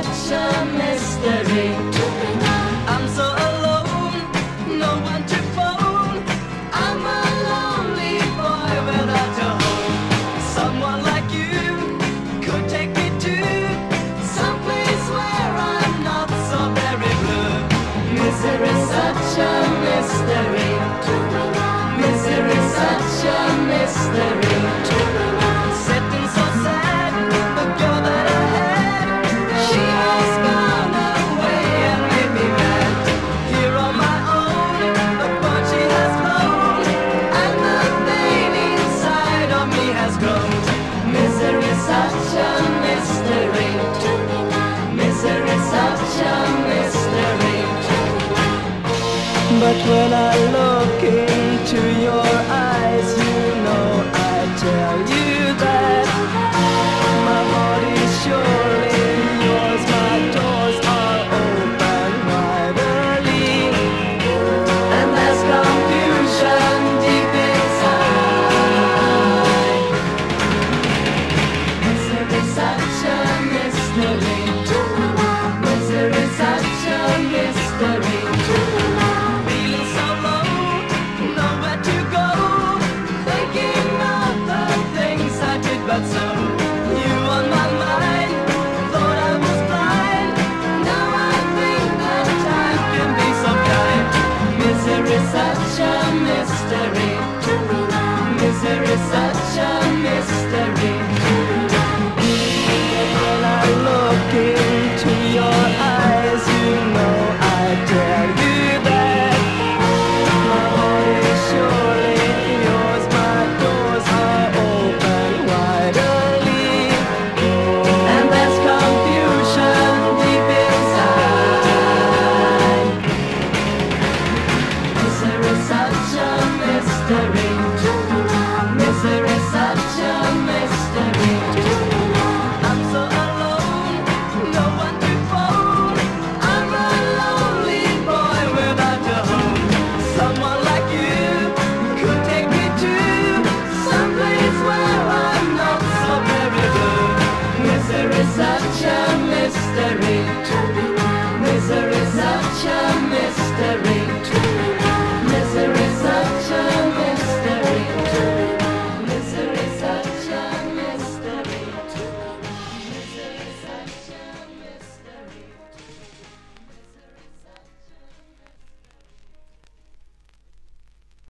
such a mystery. I'm so alone, no one to phone. I'm a lonely boy without a home. Someone like you could take me to someplace where I'm not so very blue. Misery's such a mystery. Misery's such a mystery. Sitting so sad, the girl that I had, she has gone away and made me mad. Here on my own, the bud she has blown, and the pain inside of me has grown. Misery's such a mystery. Misery's such a mystery. But when I look into your eyes, you know I tell you that my heart is surely yours. My doors are open wide early, and there's confusion deep inside. Misery's such a mystery. Misery's such a mystery. Feeling so low, nowhere to go, thinking of the things I did but so.